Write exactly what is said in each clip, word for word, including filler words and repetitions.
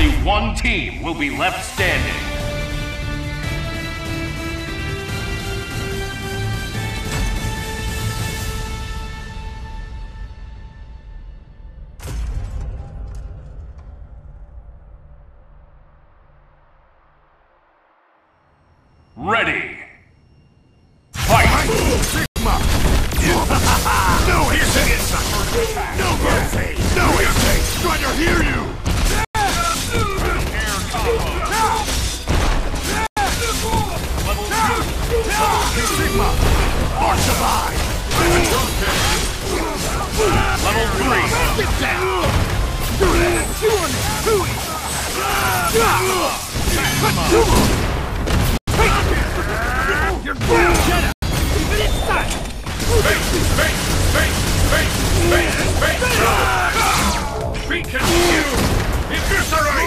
Only one team will be left standing. Ready. Fight! Sigma! No hesitation! No mercy! No hesitation! Trying to hear you! Air combo. Level two. Sigma! March survive! Level three. Get down! Come on! You're going to get it! Keep it inside! Face! Face! Face! Face! Face! Face! We can you! Eviscerate!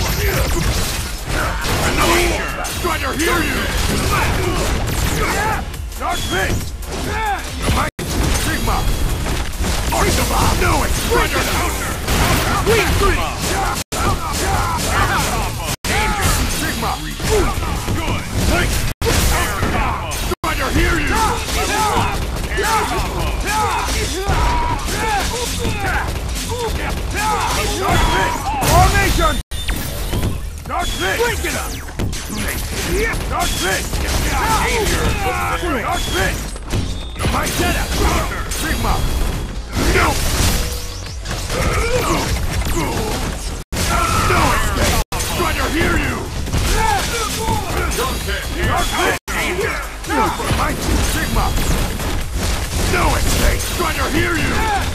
Another! Trying to hear you! Dark Fist! Sigma! Archibald! No, it's trying to counter! Sweet three! Sigma! Good! Thanks! Trying to hear you! Formation! Dark Fist! Break it up! Dark Fist! Dark Fist! My setup! Sigma! No! No escape! Trying to hear you! Dark Fist! My Sigma! No escape! Trying to hear you!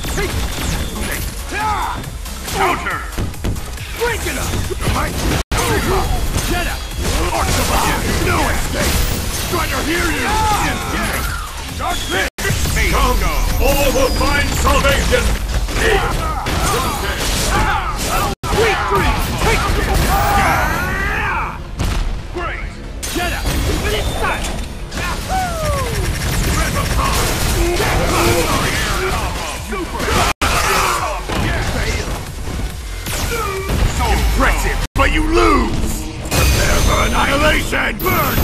Counter. Break it up! My Sigma! Get up! Archibald! No escape! Trying to hear you! Dark Fist! Come, all will find salvation! Sweet Green! Take it! Great! Get up! Keep it inside! Impressive, but you lose! Prepare for annihilation! Burn!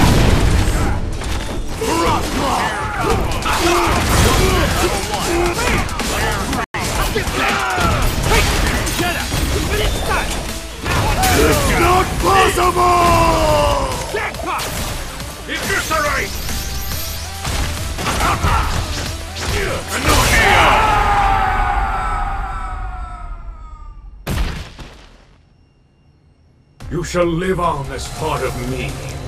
Rock It's not possible! Eviscerate! You shall live on as part of me.